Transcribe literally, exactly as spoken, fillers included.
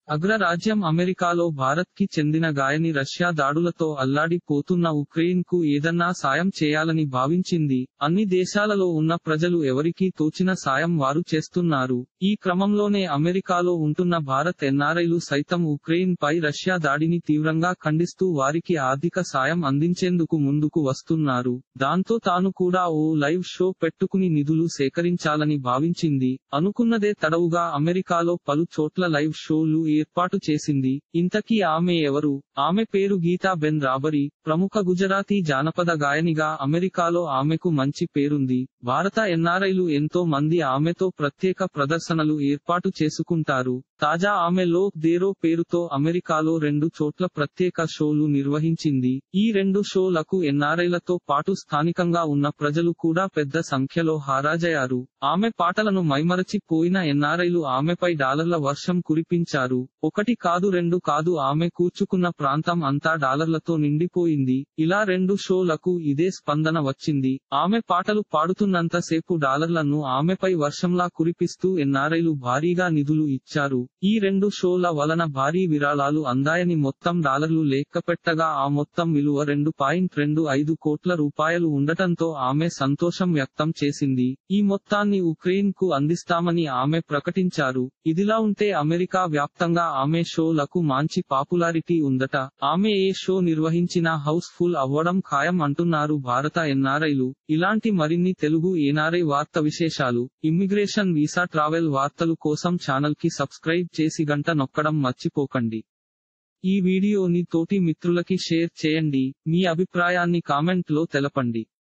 అగ్రరాజ్యం అమెరికాలో భారత్ కి చెందిన గాయని రష్యా దాడులతో అల్లాడి పోతున్న ఉక్రెయిన్ కు ఏదన్నా సాయం చేయాలని భావించింది. అన్ని దేశాలలో ఉన్న ప్రజలు ఎవరికీ తోచిన సాయం వారు చేస్తున్నారు. ఈ క్రమంలోనే అమెరికాలో ఉంటున్న భారత్ ఎన్ఆర్ఐలు సైతం ఉక్రెయిన్ పై రష్యా దాడిని తీవ్రంగా ఖండిస్తూ వారికి ఆర్థిక సాయం అందించేందుకు ముందుకు వస్తున్నారు. దాంతో తాను కూడా ఓ లైవ్ షో పెట్టుకుని నిధులు సేకరించాలని భావించింది. అనుకున్నదే తడవుగా అమెరికాలో పలు చోట్ల లైవ్ షోలు ఏర్పాటు చేసింది. ఇంతకీ ఆమె ఎవరు? ఆమె పేరు గీతా బెన్ రాబరీ. ప్రముఖ గుజరాతీ జానపద గాయనిగా అమెరికాలో ఆమెకు మంచి పేరుంది. భారత ఎన్ఆర్ఐలు ఎంతో మంది ఆమెతో ప్రత్యేక ప్రదర్శనలు ఏర్పాటు చేసుకుంటారు. తాజా ఆమె లోక్ దేరో పేరుతో అమెరికాలో రెండు చోట్ల ప్రత్యేక షోలు నిర్వహించింది. ఈ రెండు షోలకు ఎన్ఆర్ఐలతో పాటు స్థానికంగా ఉన్న ప్రజలు కూడా పెద్ద సంఖ్యలో హాజరయ్యారు. ఆమె పాటలను మైమరచి పోయిన ఎన్ఆర్ఐలు ఆమెపై డాలర్ల వర్షం కురిపించారు. ఒకటి కాదు రెండు కాదు ఆమె కూర్చుకున్న ప్రాంతం అంతా డాలర్లతో నిండిపోయింది. ఇలా రెండు షోలకు ఇదే స్పందన వచ్చింది. ఆమె పాటలు పాడుతున్నంత సేపు డాలర్లను ఆమెపై వర్షంలా కురిపిస్తూ ఎన్ఆర్ఐలు భారీగా నిధులు ఇచ్చారు. ఈ రెండు షోల వలన భారీ విరాళాలు అందాయని మొత్తం డాలర్లు లెక్కపెట్టగా ఆ మొత్తం విలువ రెండు పాయింట్ రెండు ఐదు కోట్ల రూపాయలు ఉండటంతో ఆమె సంతోషం వ్యక్తం చేసింది. ఈ మొత్తాన్ని ఉక్రెయిన్ కు అందిస్తామని ఆమె ప్రకటించారు. ఇదిలా ఉంటే అమెరికా వ్యాప్తంగా ఆమె షోలకు మంచి పాపులారిటీ ఉందట. ఆమె ఏ షో నిర్వహించినా హౌస్ ఫుల్ అవ్వడం ఖాయం అంటున్నారు భారత ఎన్ఆర్ఐలు. ఇలాంటి మరిన్ని తెలుగు ఎన్ఆర్ఐ వార్త విశేషాలు, ఇమ్మిగ్రేషన్, వీసా, ట్రావెల్ వార్తలు కోసం ఛానల్ కి సబ్స్క్రైబ్ చేసి గంట నొక్కడం మర్చిపోకండి. ఈ వీడియోని తోటి మిత్రులకి షేర్ చేయండి. మీ అభిప్రాయాన్ని కామెంట్ లో తెలపండి.